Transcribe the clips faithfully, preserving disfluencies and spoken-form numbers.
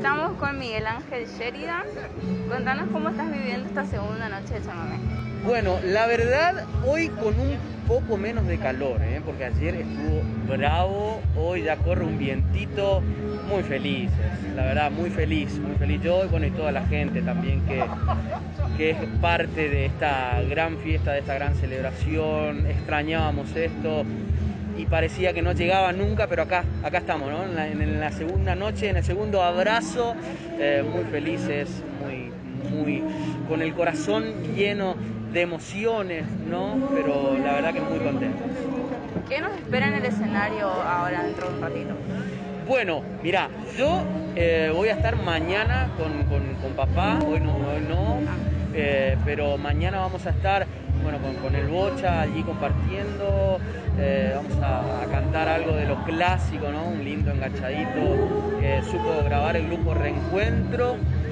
Estamos con Miguel Ángel Sheridan. Contanos cómo estás viviendo esta segunda noche de chamamé. Bueno, la verdad, hoy con un poco menos de calor, ¿eh? Porque ayer estuvo bravo, hoy ya corre un vientito, muy felices, la verdad, muy feliz, muy feliz yo y bueno, y toda la gente también que, que es parte de esta gran fiesta, de esta gran celebración. Extrañábamos esto y parecía que no llegaba nunca, pero acá, acá estamos, ¿no? En la, en la segunda noche, en el segundo abrazo, eh, muy felices, muy, muy, con el corazón lleno de emociones, ¿no? Pero la verdad que muy contentos. ¿Qué nos espera en el escenario ahora dentro de un ratito? Bueno, mira, yo eh, voy a estar mañana con, con, con papá, hoy no, hoy no, eh, pero mañana vamos a estar, bueno, con, con el Bocha allí compartiendo, eh, vamos a, a cantar algo de lo clásico, ¿no? Un lindo enganchadito que supo grabar el grupo Reencuentro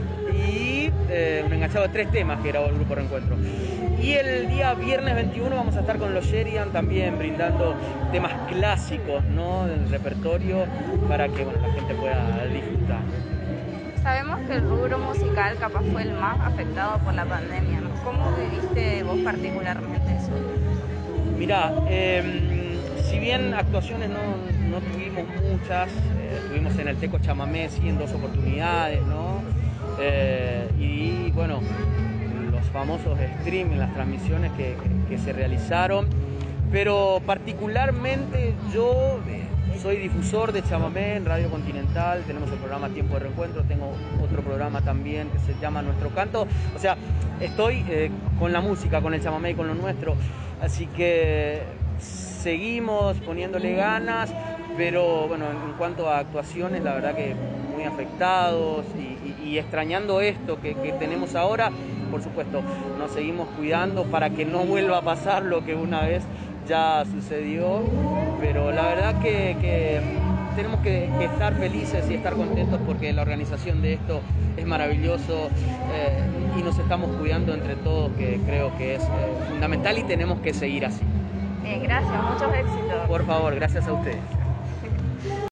y eh, un enganchado de tres temas que grabó el grupo Reencuentro. Y el día viernes veintiuno vamos a estar con los Sheridan también brindando temas clásicos, ¿no? Del repertorio para que bueno, la gente pueda disfrutar. Sabemos que el rubro musical capaz fue el más afectado por la pandemia, ¿no? ¿Cómo viviste vos particularmente eso? Mirá, eh, si bien actuaciones no, no tuvimos muchas, eh, estuvimos en el Teco Chamamé sí en dos oportunidades, ¿no? Eh, y bueno, los famosos streaming, las transmisiones que, que, que se realizaron, pero particularmente yo eh, soy difusor de chamamé en Radio Continental, tenemos el programa Tiempo de Reencuentro, tengo otro programa también que se llama Nuestro Canto, o sea, estoy eh, con la música, con el chamamé y con lo nuestro, así que seguimos poniéndole ganas, pero bueno, en cuanto a actuaciones, la verdad que muy afectados y, y, y extrañando esto que, que tenemos ahora. Por supuesto, nos seguimos cuidando para que no vuelva a pasar lo que una vez ya sucedió, pero la verdad que, que tenemos que, que estar felices y estar contentos porque la organización de esto es maravilloso eh, y nos estamos cuidando entre todos, que creo que es eh, fundamental y tenemos que seguir así. Bien, gracias, muchos éxitos. Por favor, gracias a ustedes.